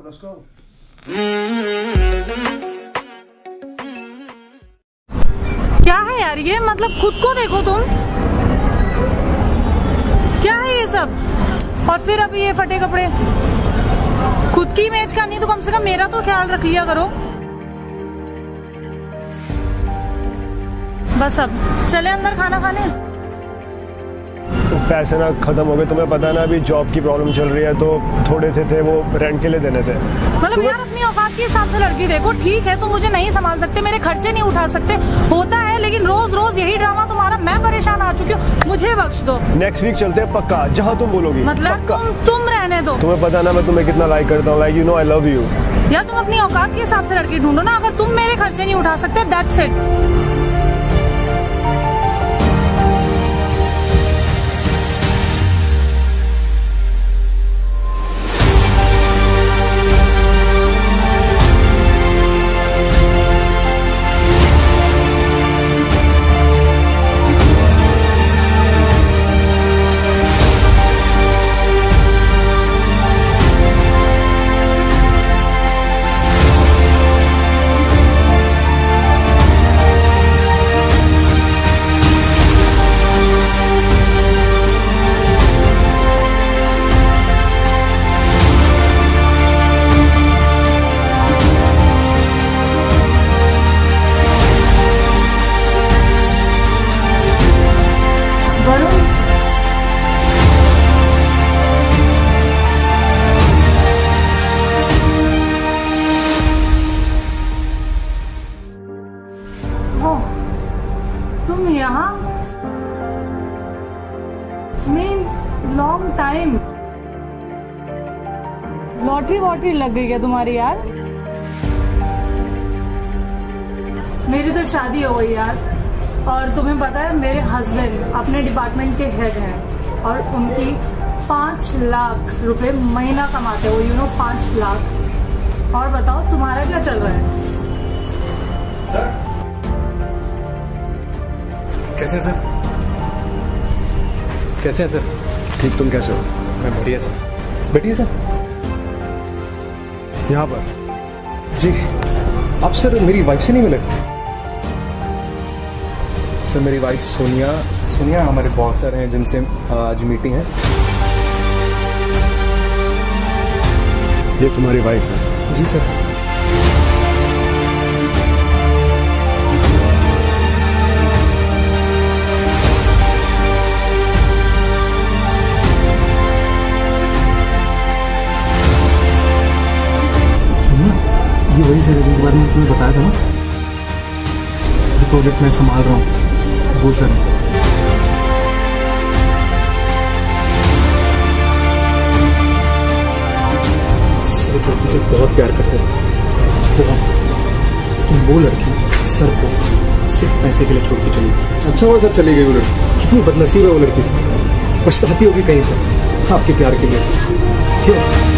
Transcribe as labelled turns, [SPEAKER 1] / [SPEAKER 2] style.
[SPEAKER 1] let's go.
[SPEAKER 2] क्या है यार ये, मतलब खुद को देखो तुम, क्या है ये सब। और फिर अभी ये फटे कपड़े, खुद की इमेज करनी तो कम से कम मेरा तो ख्याल रख लिया करो। बस अब चले अंदर खाना खाने।
[SPEAKER 3] तो पैसे ना खत्म हो गए, तुम्हें पता है ना अभी जॉब की प्रॉब्लम चल रही है, तो थोड़े से थे वो रेंट के लिए देने थे।
[SPEAKER 2] मतलब यार अपनी औकात के हिसाब से लड़की देखो। ठीक है तुम मुझे नहीं संभाल सकते, मेरे खर्चे नहीं उठा सकते, होता है, लेकिन रोज रोज यही ड्रामा तुम्हारा, मैं परेशान आ चुकी हूँ, मुझे बख्श दो।
[SPEAKER 3] नेक्स्ट वीक चलते हैं पक्का, जहाँ तुम बोलोगी।
[SPEAKER 2] मतलब तुम रहने दो।
[SPEAKER 3] तुम्हें पता ना मैं तुम्हें कितना लाइक करता हूँ, like you know I love you.
[SPEAKER 2] यार तुम अपनी औकात के हिसाब से लड़की ढूंढो ना, अगर तुम मेरे खर्चे नहीं उठा सकते दैट्स इट। तुम यहाँ लॉन्ग टाइम लॉटरी वॉटरी लग गई है तुम्हारी यार। मेरी तो शादी हो गई यार, और तुम्हें पता है मेरे हस्बैंड अपने डिपार्टमेंट के हेड हैं और उनकी 5 लाख रुपए महीना कमाते हो, 5 लाख। और बताओ तुम्हारा क्या चल रहा है?
[SPEAKER 3] सर कैसे हैं सर?
[SPEAKER 4] कैसे हैं सर?
[SPEAKER 3] ठीक, तुम कैसे हो?
[SPEAKER 4] मैं बढ़िया सर। बैठिए सर।
[SPEAKER 3] यहाँ पर
[SPEAKER 4] जी आप सर मेरी वाइफ से नहीं मिले? सर मेरी वाइफ सोनिया हमारे बॉस सर हैं जिनसे आज मीटिंग है।
[SPEAKER 3] ये तुम्हारी वाइफ है?
[SPEAKER 4] जी सर।
[SPEAKER 5] ये वही सर जिनके बारे में तुम्हें बताया था ना, जो प्रोजेक्ट मैं संभाल रहा हूँ, वो सर।
[SPEAKER 4] सर लड़की से बहुत प्यार करते थे, लेकिन वो लड़की सर को सिर्फ पैसे के लिए छोड़ के चली गई।
[SPEAKER 5] अच्छा हुआ सर चली गई वो लड़की।
[SPEAKER 4] कितनी बदनसीब है वो लड़की, पछताती होगी कहीं पर आपके प्यार के लिए। क्यों?